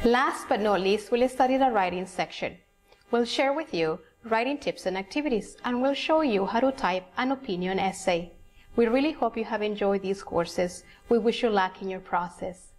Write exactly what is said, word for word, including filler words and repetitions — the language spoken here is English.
Last but not least, we'll study the writing section. We'll share with you writing tips and activities, and we'll show you how to type an opinion essay. We really hope you have enjoyed these courses. We wish you luck in your process.